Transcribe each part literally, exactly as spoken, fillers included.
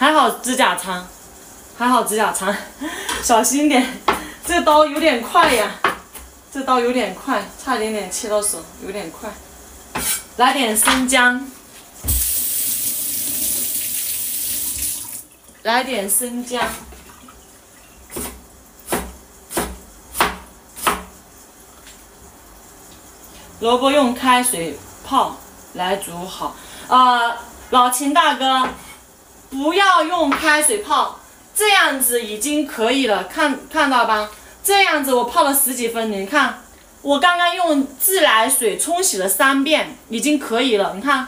还好指甲长，还好指甲长，小心点，这个刀有点快呀，这个刀有点快，差一点点切到手，有点快。来点生姜，来点生姜。萝卜用开水泡来煮好，呃，老秦大哥，不要用开水泡，这样子已经可以了，看看到吧？这样子我泡了十几分，你看，我刚刚用自来水冲洗了三遍，已经可以了，你看，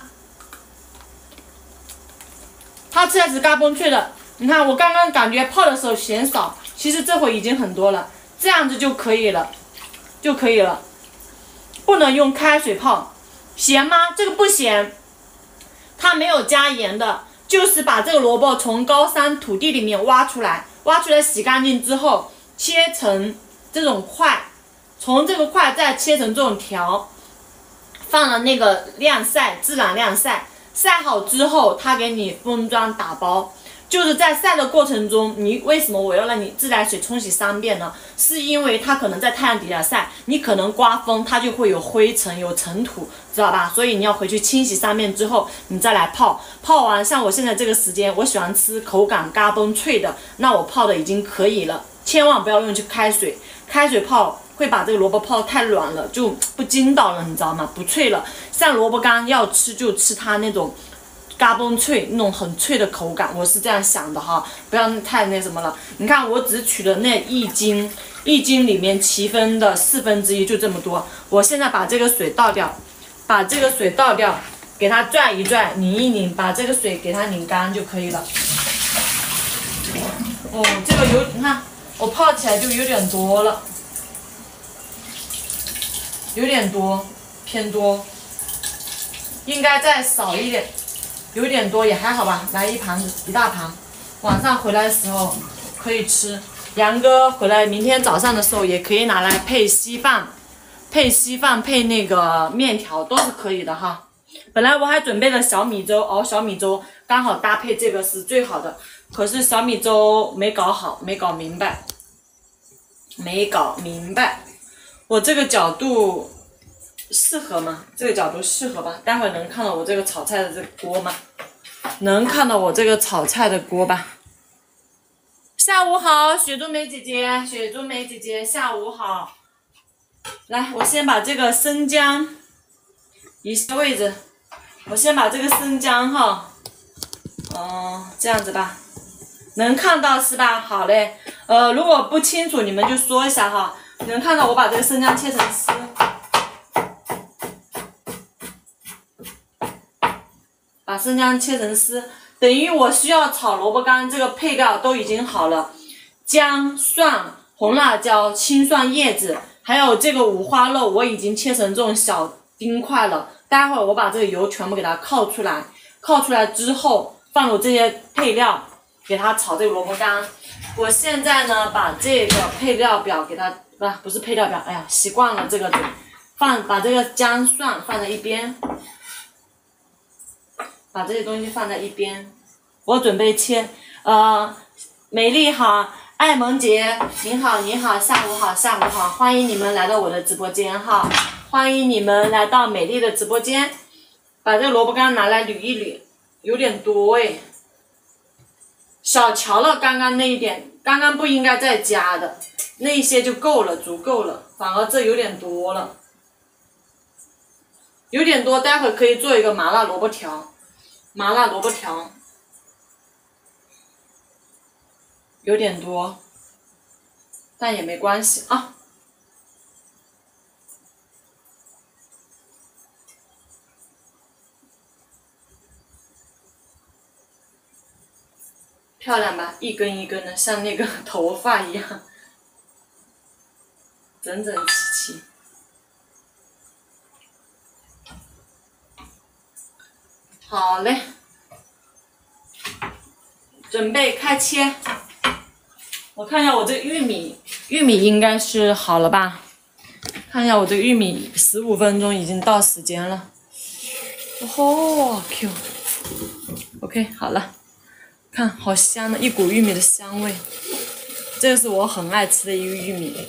它吃起来是嘎嘣脆的，你看我刚刚感觉泡的时候嫌少，其实这会已经很多了，这样子就可以了，就可以了。不能用开水泡，咸吗？这个不咸，它没有加盐的，就是把这个萝卜从高山土地里面挖出来，挖出来洗干净之后，切成这种块，从这个块再切成这种条，放了那个晾晒，自然晾晒，晒好之后，它给你封装打包。就是在晒的过程中，你为什么我要让你自来水冲洗三遍呢？是因为它可能在太阳底下晒，你可能刮风，它就会有灰尘、有尘土，知道吧？所以你要回去清洗三遍之后，你再来泡。泡完，像我现在这个时间，我喜欢吃口感嘎嘣脆的，那我泡的已经可以了。千万不要用去开水，开水泡会把这个萝卜泡太软了，就不筋道了，你知道吗？不脆了。像萝卜干要吃就吃它那种嘎嘣脆，那种很脆的口感，我是这样想的哈，不要太那什么了。你看，我只取了那一斤，一斤里面七分的四分之一，就这么多。我现在把这个水倒掉，把这个水倒掉，给它拽一拽，拧一拧，把这个水给它拧干就可以了。哦，这个有，你看我泡起来就有点多了，有点多，偏多，应该再少一点。有点多也还好吧，来一盘子，一大盘，晚上回来的时候可以吃。杨哥回来明天早上的时候也可以拿来配稀饭，配稀饭配那个面条都是可以的哈。本来我还准备了小米粥，熬小米粥刚好搭配这个是最好的，可是小米粥没搞好，没搞明白，没搞明白。我这个角度适合吗？这个角度适合吧？待会能看到我这个炒菜的这个锅吗？能看到我这个炒菜的锅吧？下午好，雪中梅姐姐，雪中梅姐姐，下午好。来，我先把这个生姜移下位置，我先把这个生姜哈，嗯，这样子吧，能看到是吧？好嘞，呃，如果不清楚你们就说一下哈。能看到我把这个生姜切成丝。把生姜切成丝，等于我需要炒萝卜干这个配料都已经好了，姜、蒜、红辣椒、青蒜叶子，还有这个五花肉，我已经切成这种小丁块了。待会儿我把这个油全部给它靠出来，靠出来之后放入这些配料，给它炒这个萝卜干。我现在呢，把这个配料表给它，不不是配料表，哎呀，习惯了这个嘴，放把这个姜蒜放在一边。把这些东西放在一边，我准备切。呃，美丽好，艾萌姐，你好，你好，下午好，下午好，欢迎你们来到我的直播间哈，欢迎你们来到美丽的直播间。把这个萝卜干拿来捋一捋，有点多哎，小瞧了刚刚那一点，刚刚不应该再加的，那一些就够了，足够了，反而这有点多了，有点多，待会可以做一个麻辣萝卜条。麻辣萝卜条有点多，但也没关系啊。漂亮吧？一根一根的，像那个头发一样，整整齐齐。好嘞，准备开切。我看一下我这个玉米，玉米应该是好了吧？看一下我这个玉米，十五分钟已经到时间了。哦吼 ，Q，OK， 好了， 看好香的一股玉米的香味，这个是我很爱吃的一个玉米，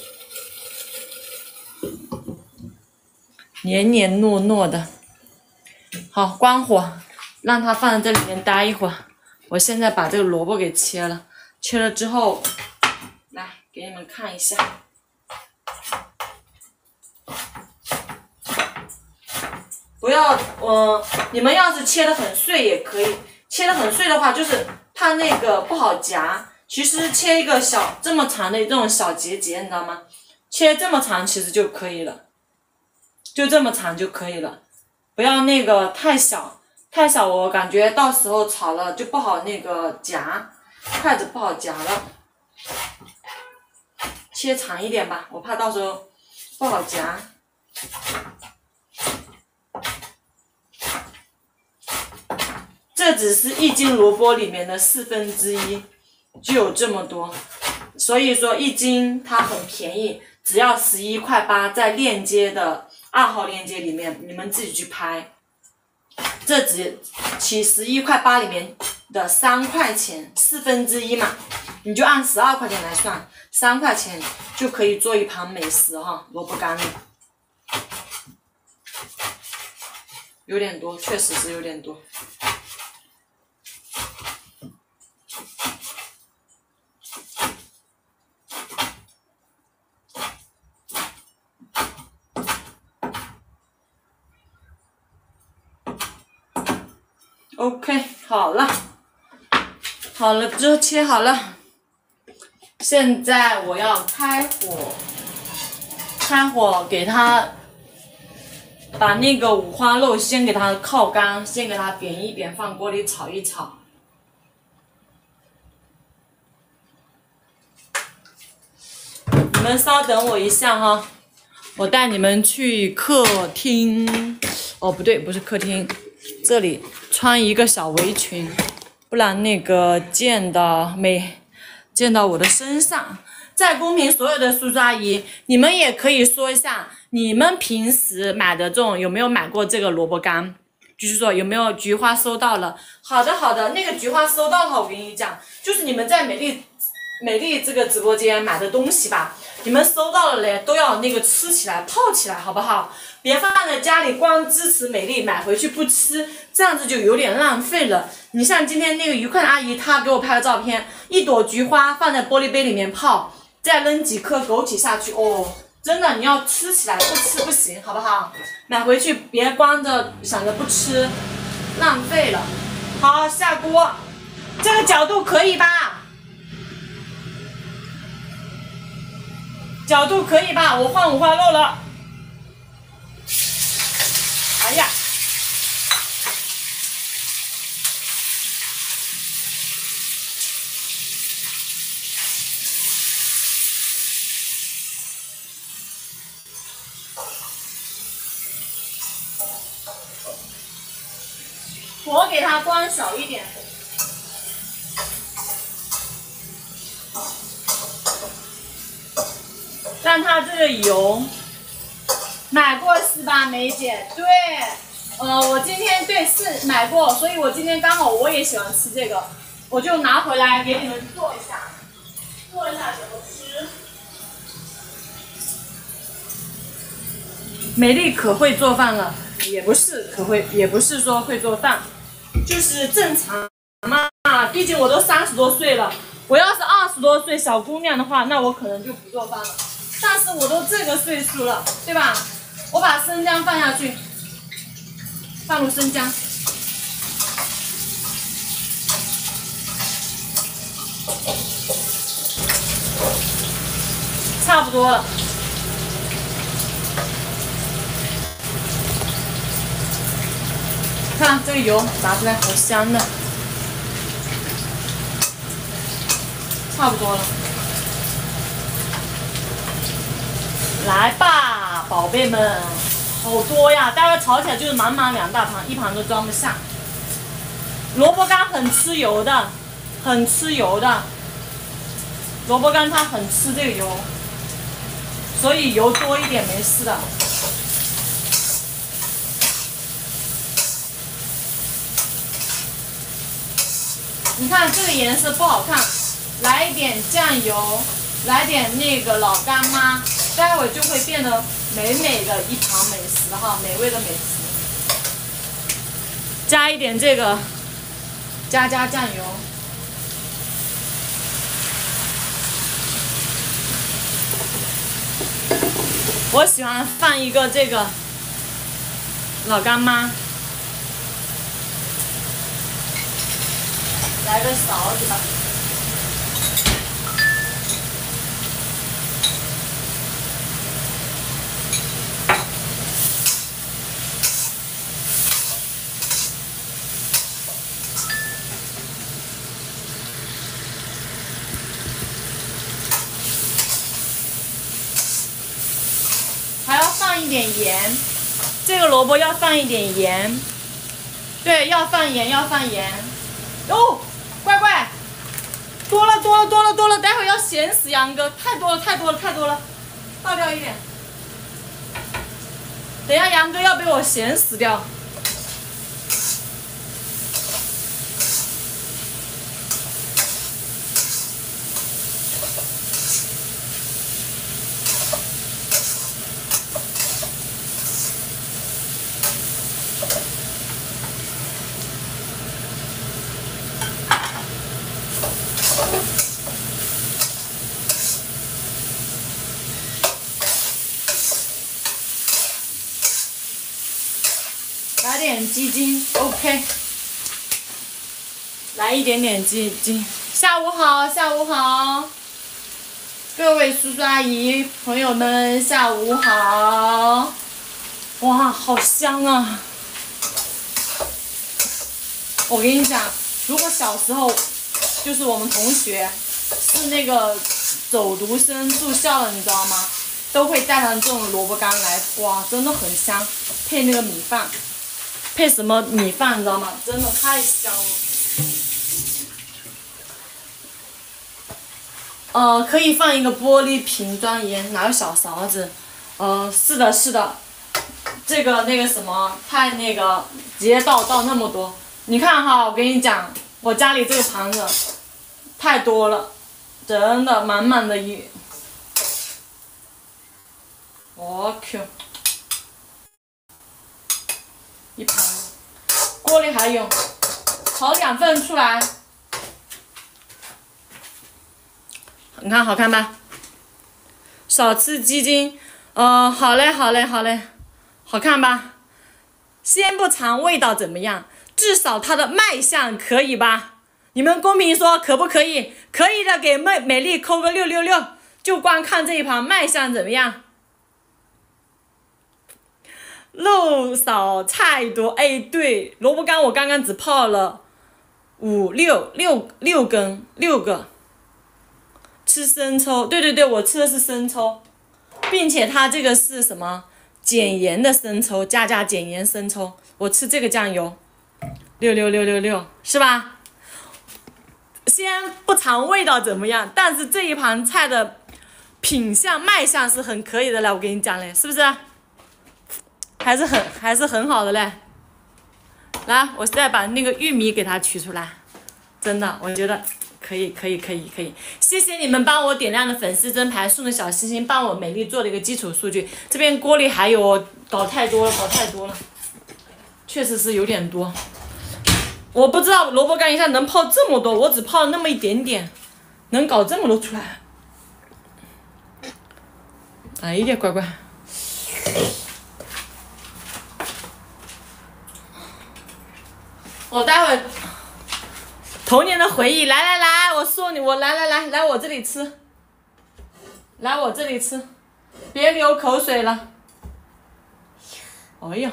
黏黏糯糯的。好，关火，让它放在这里面待一会儿。我现在把这个萝卜给切了，切了之后，来给你们看一下。不要，呃，你们要是切的很碎也可以，切的很碎的话，就是怕那个不好夹。其实切一个小这么长的这种小节节，你知道吗？切这么长其实就可以了，就这么长就可以了，不要那个太小，太小我感觉到时候炒了就不好那个夹，筷子不好夹了。切长一点吧，我怕到时候不好夹。这只是一斤萝卜里面的四分之一，就有这么多，所以说一斤它很便宜，只要十一块八，在链接的二号链接里面，你们自己去拍。这只起十一块八里面的三块钱，四分之一嘛，你就按十二块钱来算，三块钱就可以做一盘美食哈，萝卜干了。有点多，确实是有点多。OK， 好了，好了，之后切好了。现在我要开火，开火给它把那个五花肉先给它靠干，先给它煸一煸，放锅里炒一炒。你们稍等我一下哈，我带你们去客厅。哦，不对，不是客厅。这里穿一个小围裙，不然那个溅到没溅到我的身上。在公屏所有的叔叔阿姨，你们也可以说一下，你们平时买的这种有没有买过这个萝卜干？就是说有没有菊花收到了？好的好的，那个菊花收到了，我跟你讲，就是你们在美丽美丽这个直播间买的东西吧，你们收到了嘞，都要那个吃起来泡起来，好不好？别放在家里光支持美丽，买回去不吃，这样子就有点浪费了。你像今天那个愉快的阿姨，她给我拍的照片，一朵菊花放在玻璃杯里面泡，再扔几颗枸杞下去，哦，真的你要吃起来，不吃不行，好不好？买回去别光着想着不吃，浪费了。好，下锅，这个角度可以吧？角度可以吧？我换五花肉了。哎呀，火给它关小一点。让它这个油买过是吧，梅姐？对，呃，我今天对是买过，所以我今天刚好我也喜欢吃这个，我就拿回来给你们做一下，做一下怎么吃。美丽可会做饭了，也不是可会，也不是说会做饭，就是正常嘛。毕竟我都三十多岁了，我要是二十多岁小姑娘的话，那我可能就不做饭了。但是我都这个岁数了，对吧？我把生姜放下去，放入生姜，差不多了。看这个油炸出来好香的，差不多了。来吧，宝贝们，好多呀！待会炒起来就是满满两大盘，一盘都装不下。萝卜干很吃油的，很吃油的。萝卜干它很吃这个油，所以油多一点没事的。 你看这个颜色不好看，来一点酱油，来点那个老干妈，待会就会变得美美的一盘美食哈，美味的美食。加一点这个，加加酱油。我喜欢放一个这个老干妈。来个勺子吧。还要放一点盐，这个萝卜要放一点盐。对，要放盐，要放盐。哦。乖乖，多了多了多了多了，待会要咸死杨哥，太多了太多了太多了，倒掉一点。等一下杨哥要被我咸死掉。来点鸡精 ，OK。来一点点鸡精。下午好，下午好，各位叔叔阿姨朋友们，下午好。哇，好香啊！我跟你讲，如果小时候就是我们同学是那个走读生住校了，你知道吗？都会带上这种萝卜干来，哇，真的很香，配那个米饭。配什么米饭，你知道吗？真的太香了。呃，可以放一个玻璃瓶装盐，拿个小勺子。呃，是的，是的。这个那个什么，太那个，直接倒倒那么多。你看哈，我跟你讲，我家里这个盘子太多了，真的满满的一。我 Q。一盘，锅里还有，炒两份出来。你看好看吧？少吃鸡精，呃，好嘞，好嘞，好嘞，好看吧？先不尝味道怎么样，至少它的卖相可以吧？你们公屏说可不可以？可以的，给美美丽扣个六六六，就光看这一盘卖相怎么样？肉少菜多，哎，对，萝卜干我刚刚只泡了五六六六根六个。吃生抽，对对对，我吃的是生抽，并且它这个是什么减盐的生抽，加加减盐生抽，我吃这个酱油，六六六六六，是吧？先不尝味道怎么样，但是这一盘菜的品相卖相是很可以的嘞，我跟你讲嘞，是不是？还是很还是很好的嘞。来，我再把那个玉米给它取出来，真的，我觉得可以可以可以可以。谢谢你们帮我点亮的粉丝灯牌，送的小心心，帮我美丽做了一个基础数据。这边锅里还有，搞太多了，搞太多了，确实是有点多。我不知道萝卜干一下能泡这么多，我只泡了那么一点点，能搞这么多出来。哎呀，乖乖。我待会童年的回忆，来来来，我送你，我来来来来我这里吃，来我这里吃，别流口水了。哎呀，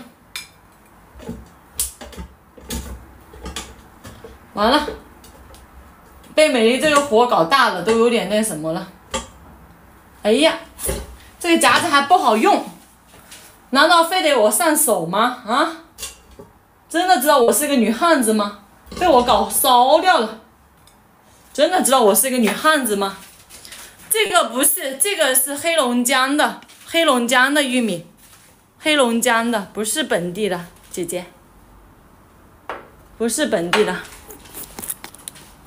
完了，被美丽这个火搞大了，都有点那什么了。哎呀，这个夹子还不好用，难道非得我上手吗？啊？真的知道我是个女汉子吗？被我搞烧掉了。真的知道我是一个女汉子吗？这个不是，这个是黑龙江的，黑龙江的玉米，黑龙江的，不是本地的，姐姐，不是本地的。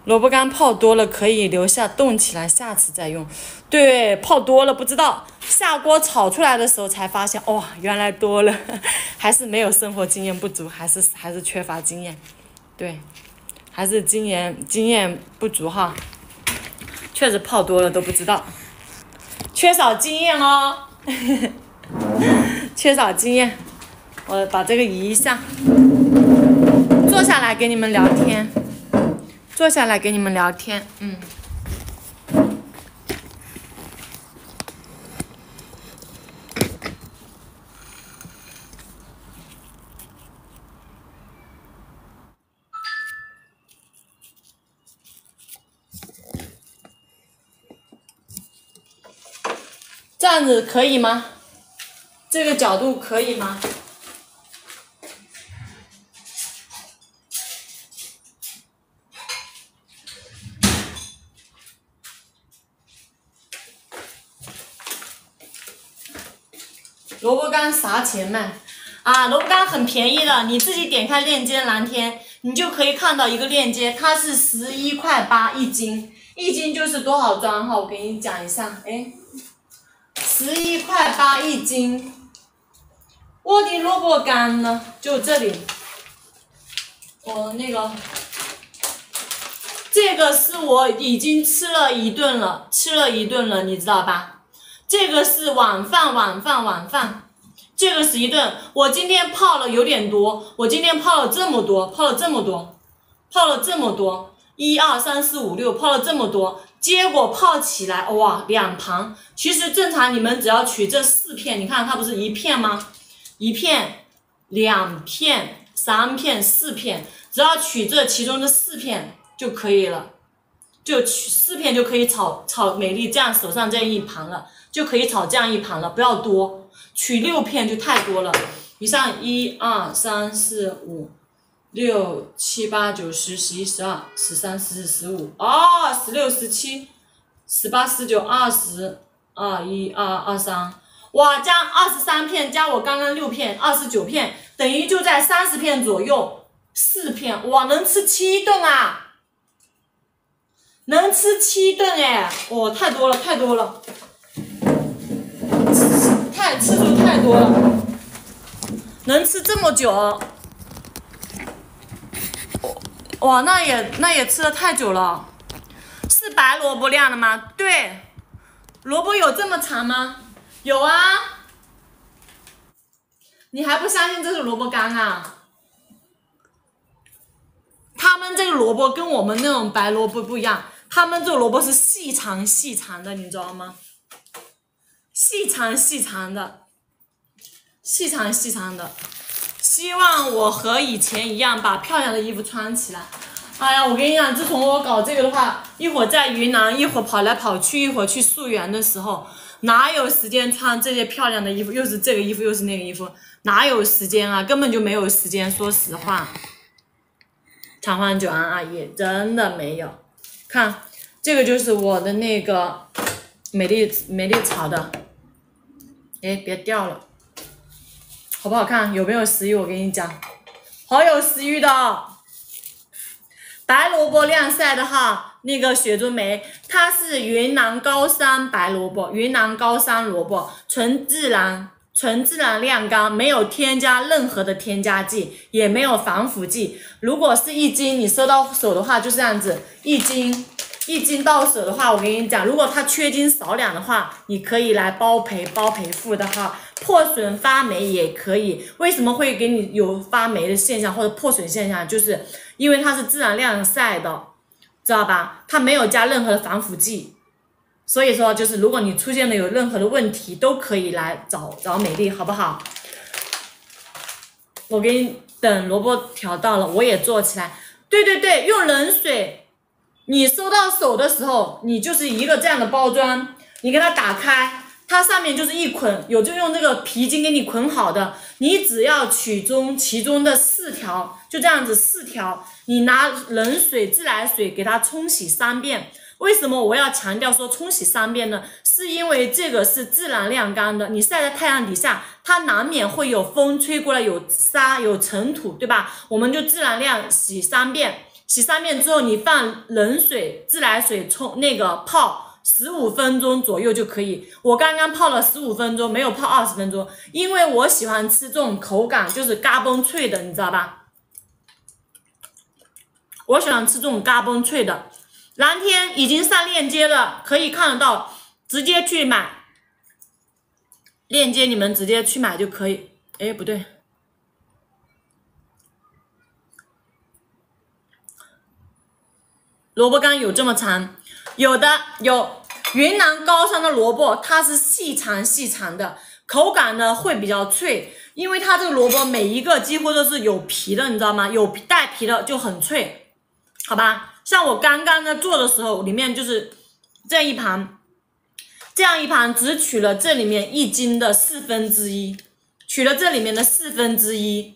萝卜干泡多了可以留下冻起来，下次再用。对，泡多了不知道，下锅炒出来的时候才发现，哇、哦，原来多了，还是没有生活经验不足，还是还是缺乏经验。对，还是经验经验不足哈，确实泡多了都不知道，缺少经验哦，缺少经验。我把这个移一下，坐下来给你们聊天。坐下来给你们聊天，嗯。这样子可以吗？这个角度可以吗？萝卜干啥钱卖？啊，萝卜干很便宜的，你自己点开链接蓝天，你就可以看到一个链接，它是十一块八一斤，一斤就是多少张哈？我给你讲一下，哎，十一块八一斤。我的萝卜干呢？就这里，我那个，这个是我已经吃了一顿了，吃了一顿了，你知道吧？这个是晚饭，晚饭，晚饭，这个是一顿。我今天泡了有点多，我今天泡了这么多，泡了这么多，泡了这么多，一二三四五六，泡了这么多，结果泡起来哇，两盘。其实正常你们只要取这四片，你看它不是一片吗？一片、两片、三片、四片，只要取这其中的四片就可以了，就取四片就可以炒炒美丽这样手上这一盘了。就可以炒这样一盘了，不要多，取六片就太多了。你像一二三四五六七八九十十一十二十三十四十五哦，十六十七十八十九二十二一二二三，哇，加二十三片加我刚刚六片，二十九片，等于就在三十片左右，四片，哇，能吃七顿啊，能吃七顿哎，哇，太多了太多了。太次数太多了，能吃这么久，哇，那也那也吃了太久了。是白萝卜晾的吗？对，萝卜有这么长吗？有啊。你还不相信这是萝卜干啊？他们这个萝卜跟我们那种白萝卜不一样，他们这个萝卜是细长细长的，你知道吗？细长细长的，细长细长的，希望我和以前一样把漂亮的衣服穿起来。哎呀，我跟你讲，自从我搞这个的话，一会儿在云南，一会儿跑来跑去，一会儿去溯源的时候，哪有时间穿这些漂亮的衣服？又是这个衣服，又是那个衣服，哪有时间啊？根本就没有时间，说实话。长欢久安阿姨，真的没有。看，这个就是我的那个美丽美丽草的。哎，别掉了，好不好看？有没有食欲？我跟你讲，好有食欲的。白萝卜晾晒的哈，那个雪中梅，它是云南高山白萝卜，云南高山萝卜，纯自然，纯自然晾干，没有添加任何的添加剂，也没有防腐剂。如果是一斤，你收到手的话就这样子，一斤。一斤到手的话，我跟你讲，如果它缺斤少两的话，你可以来包赔包赔付的哈。破损发霉也可以，为什么会给你有发霉的现象或者破损现象？就是因为它是自然晾晒的，知道吧？它没有加任何的防腐剂，所以说就是如果你出现了有任何的问题，都可以来找找美丽，好不好？我给你等萝卜调到了，我也做起来。对对对，用冷水。你收到手的时候，你就是一个这样的包装，你给它打开，它上面就是一捆，有就用这个皮筋给你捆好的，你只要取中其中的四条，就这样子四条，你拿冷水自来水给它冲洗三遍。为什么我要强调说冲洗三遍呢？是因为这个是自然晾干的，你晒在太阳底下，它难免会有风吹过来，有沙有尘土，对吧？我们就自然晾洗三遍。 洗三遍之后，你放冷水、自来水冲那个泡十五分钟左右就可以。我刚刚泡了十五分钟，没有泡二十分钟，因为我喜欢吃这种口感就是嘎嘣脆的，你知道吧？我喜欢吃这种嘎嘣脆的。蓝天已经上链接了，可以看得到，直接去买。链接你们直接去买就可以。哎，不对。萝卜干有这么长，有的有云南高山的萝卜，它是细长细长的，口感呢会比较脆，因为它这个萝卜每一个几乎都是有皮的，你知道吗？有带皮的就很脆，好吧？像我刚刚在做的时候，里面就是这一盘，这样一盘只取了这里面一斤的四分之一，取了这里面的四分之一，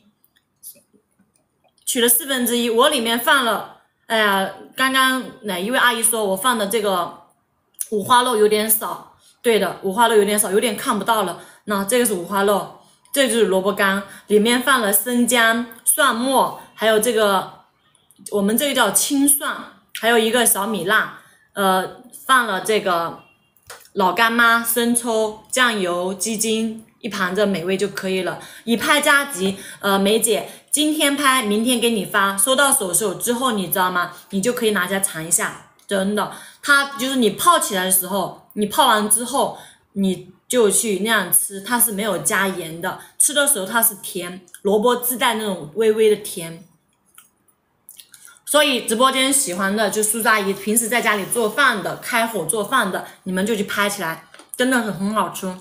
取了四分之一，我里面放了。哎呀，刚刚哪一位阿姨说我放的这个五花肉有点少，对的，五花肉有点少，有点看不到了。那这个是五花肉，这就是萝卜干，里面放了生姜、蒜末，还有这个我们这个叫青蒜，还有一个小米辣，呃，放了这个老干妈、生抽、酱油、鸡精，一盘子美味就可以了。以拍加急，呃，梅姐。今天拍，明天给你发，收到手手之后，你知道吗？你就可以拿下尝一下，真的，它就是你泡起来的时候，你泡完之后，你就去那样吃，它是没有加盐的，吃的时候它是甜，萝卜自带那种微微的甜。所以直播间喜欢的就苏阿姨，平时在家里做饭的，开火做饭的，你们就去拍起来，真的是很好吃。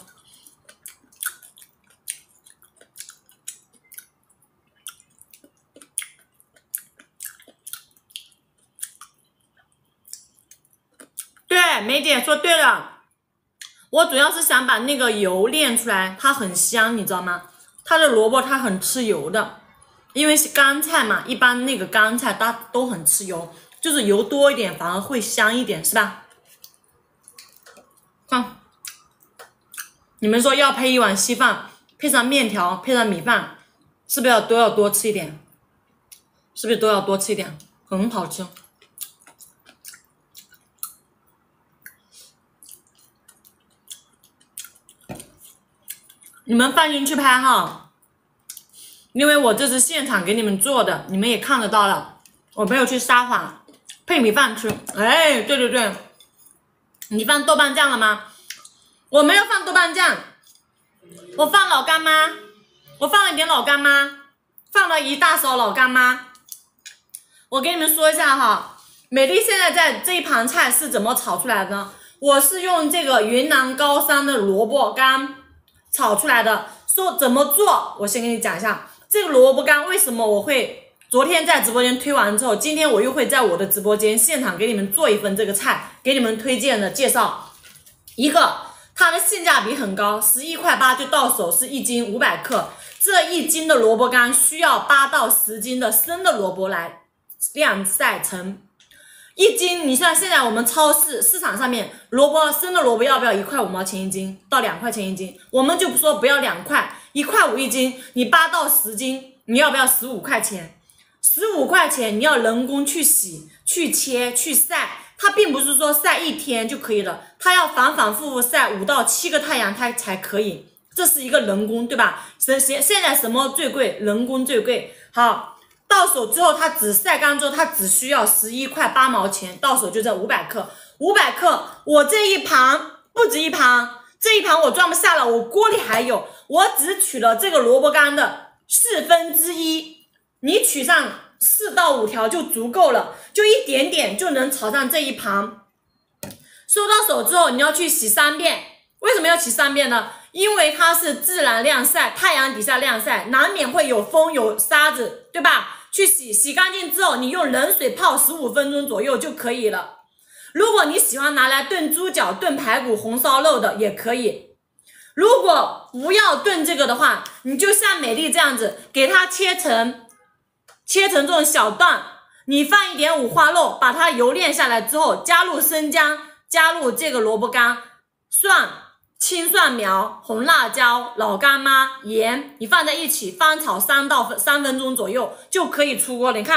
对，梅姐说对了，我主要是想把那个油炼出来，它很香，你知道吗？它的萝卜它很吃油的，因为是干菜嘛，一般那个干菜它都很吃油，就是油多一点反而会香一点，是吧？看，你们说要配一碗稀饭，配上面条，配上米饭，是不是要都要多吃一点？是不是都要多吃一点？很好吃。你们放进去拍哈，因为我这是现场给你们做的，你们也看得到了，我没有去撒谎，配米饭吃。哎，对对对，你放豆瓣酱了吗？我没有放豆瓣酱，我放老干妈，我放了一点老干妈，放了一大勺老干妈。我给你们说一下哈，美丽现在在这一盘菜是怎么炒出来的呢？我是用这个云南高山的萝卜干炒出来的。说怎么做，我先给你讲一下这个萝卜干为什么我会昨天在直播间推完之后，今天我又会在我的直播间现场给你们做一份这个菜，给你们推荐的介绍。一个，它的性价比很高，十一块八就到手，是一斤五百克。这一斤的萝卜干需要八到十斤的生的萝卜来晾晒成。一斤，你像现在我们超市市场上面萝卜生的萝卜要不要一块五毛钱一斤到两块钱一斤？我们就不说不要两块，一块五一斤，你八到十斤，你要不要十五块钱？十五块钱你要人工去洗、去切、去晒，它并不是说晒一天就可以了，它要反反复复晒五到七个太阳它才可以，这是一个人工，对吧？现现在什么最贵？人工最贵。好。到手之后，它只晒干之后，它只需要十一块八毛钱，到手就这五百克。五百克，我这一盘不止一盘，这一盘我装不下了，我锅里还有，我只取了这个萝卜干的四分之一，你取上四到五条就足够了，就一点点就能炒上这一盘。收到手之后，你要去洗三遍，为什么要洗三遍呢？因为它是自然晾晒，太阳底下晾晒，难免会有风有沙子，对吧？去洗，洗干净之后，你用冷水泡十五分钟左右就可以了。如果你喜欢拿来炖猪脚、炖排骨、红烧肉的也可以。如果不要炖这个的话，你就像美丽这样子，给它切成切成这种小段，你放一点五花肉，把它油炼下来之后，加入生姜，加入这个萝卜干、蒜、青蒜苗、红辣椒、老干妈、盐，你放在一起翻炒三到三分钟左右就可以出锅了。你看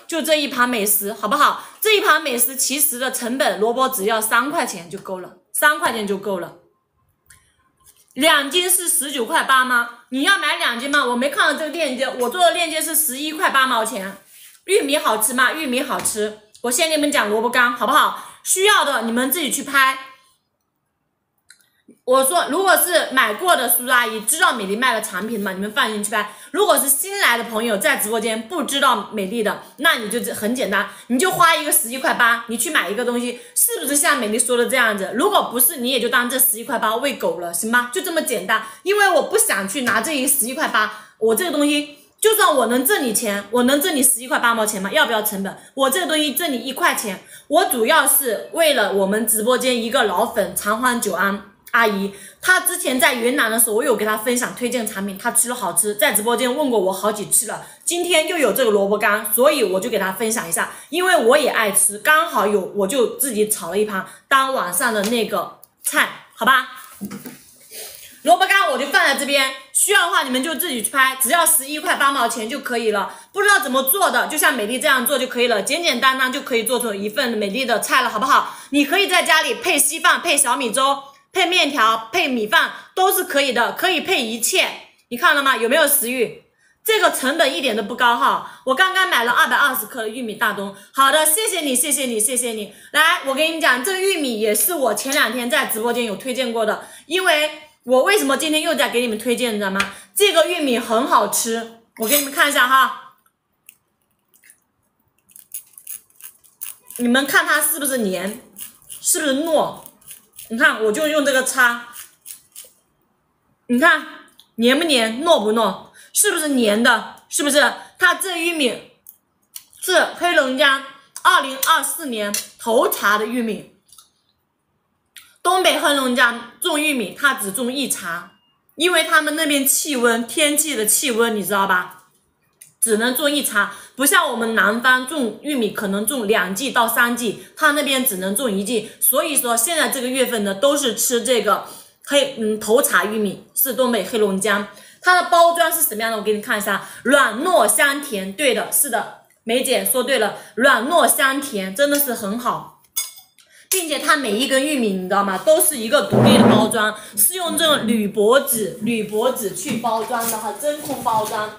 就这一盘美食，好不好？这一盘美食其实的成本，萝卜只要三块钱就够了，三块钱就够了。两斤是十九块八吗？你要买两斤吗？我没看到这个链接，我做的链接是十一块八毛钱。玉米好吃吗？玉米好吃。我先给你们讲萝卜干，好不好？需要的你们自己去拍。我说，如果是买过的叔叔阿姨知道美丽卖的产品嘛，你们放心去拍。如果是新来的朋友在直播间不知道美丽的，那你就很简单，你就花一个十一块八，你去买一个东西，是不是像美丽说的这样子？如果不是，你也就当这十一块八喂狗了，行吗？就这么简单。因为我不想去拿这一十一块八，我这个东西就算我能挣你钱，我能挣你十一块八毛钱吗？要不要成本？我这个东西挣你一块钱，我主要是为了我们直播间一个老粉长欢久安阿姨，她之前在云南的时候，我有给她分享推荐产品，她吃了好吃，在直播间问过我好几次了。今天又有这个萝卜干，所以我就给她分享一下，因为我也爱吃，刚好有我就自己炒了一盘当晚上的那个菜，好吧？萝卜干我就放在这边，需要的话你们就自己去拍，只要十一块八毛钱就可以了。不知道怎么做的，就像美丽这样做就可以了，简简单单就可以做出一份美丽的菜了，好不好？你可以在家里配稀饭、配小米粥、配面条、配米饭都是可以的，可以配一切。你看了吗？有没有食欲？这个成本一点都不高哈。我刚刚买了二百二十克的玉米大冬。好的，谢谢你，谢谢你，谢谢你。来，我跟你讲，这个玉米也是我前两天在直播间有推荐过的，因为我为什么今天又在给你们推荐，你知道吗？这个玉米很好吃，我给你们看一下哈。你们看它是不是黏，是不是糯？你看，我就用这个叉，你看黏不黏，糯不糯，是不是黏的？是不是？它这玉米是黑龙江二零二四年头茬的玉米。东北黑龙江种玉米，它只种一茬，因为他们那边气温，天气的气温，你知道吧？只能种一茬，不像我们南方种玉米可能种两季到三季，他那边只能种一季。所以说现在这个月份呢，都是吃这个黑嗯头茬玉米，是东北黑龙江。它的包装是什么样的？我给你看一下，软糯香甜。对的，是的，梅姐说对了，软糯香甜，真的是很好。并且它每一根玉米你知道吗，都是一个独立的包装，是用这种铝箔纸铝箔纸去包装的哈，真空包装。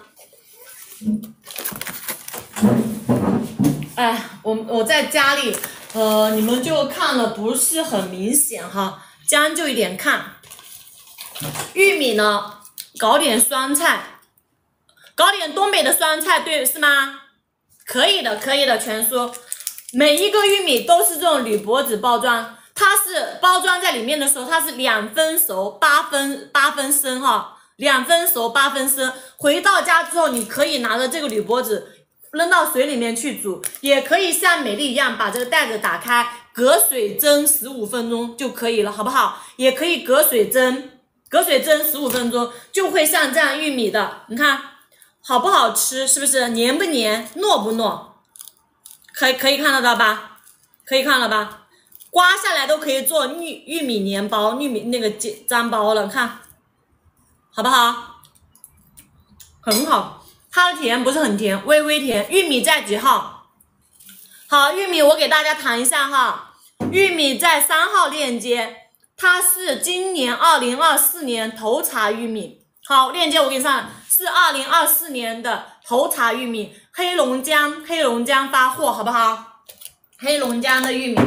哎，我我在家里，呃，你们就看了不是很明显哈，将就一点看。玉米呢，搞点酸菜，搞点东北的酸菜，对是吗？可以的，可以的，全叔。每一个玉米都是这种铝箔纸包装，它是包装在里面的时候，它是两分熟八分八分生哈。两分熟八分生，回到家之后，你可以拿着这个铝箔纸扔到水里面去煮，也可以像美丽一样把这个袋子打开，隔水蒸十五分钟就可以了，好不好？也可以隔水蒸，隔水蒸十五分钟就会像这样玉米的，你看好不好吃？是不是黏不黏，糯不糯？可以可以看得到吧？可以看了吧？刮下来都可以做玉玉米黏包、玉米那个粘包了，看。好不好？很好，它的甜不是很甜，微微甜。玉米在几号？好，玉米我给大家谈一下哈，玉米在三号链接，它是今年二零二四年头茬玉米。好，链接我给你上，是二零二四年的头茬玉米，黑龙江黑龙江发货，好不好？黑龙江的玉米，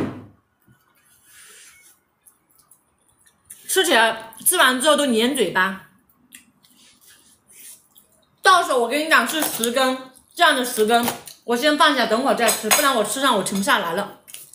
吃起来吃完之后都粘嘴巴。到手我跟你讲是十根，这样的十根，我先放下，等会儿再吃，不然我吃上我停不下来了。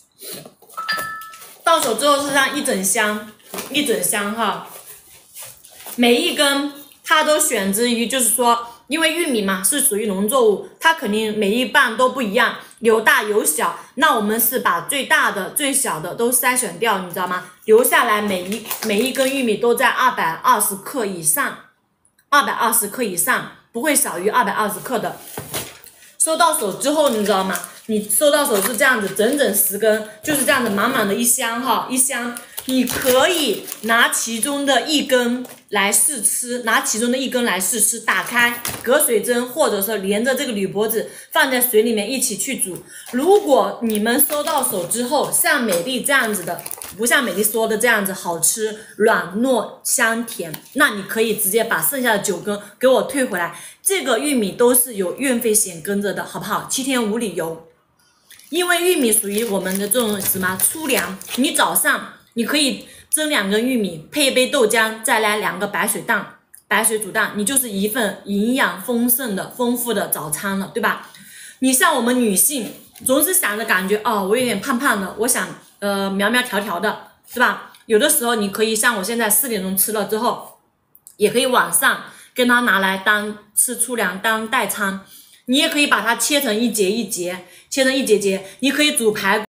到手之后是这样一整箱，一整箱哈，每一根它都选择于就是说，因为玉米嘛是属于农作物，它肯定每一瓣都不一样，有大有小，那我们是把最大的、最小的都筛选掉，你知道吗？留下来每一每一根玉米都在二百二十克以上，二百二十克以上。不会少于二百二十克的。收到手之后，你知道吗？你收到手是这样子，整整十根，就是这样子满满的一箱哈，一箱你可以拿其中的一根来试吃，拿其中的一根来试吃，打开隔水蒸，或者说连着这个铝箔纸放在水里面一起去煮。如果你们收到手之后，像美丽这样子的，不像美丽说的这样子好吃、软糯、香甜，那你可以直接把剩下的九根给我退回来。这个玉米都是有运费险跟着的，好不好？七天无理由。因为玉米属于我们的这种什么粗粮，你早上你可以蒸两根玉米，配一杯豆浆，再来两个白水蛋，白水煮蛋，你就是一份营养丰盛的、丰富的早餐了，对吧？你像我们女性，总是想着感觉哦，我有点胖胖的，我想呃苗苗条条的，是吧？有的时候你可以像我现在四点钟吃了之后，也可以晚上跟它拿来当吃粗粮当代餐，你也可以把它切成一节一节，切成一节节，你可以煮排骨。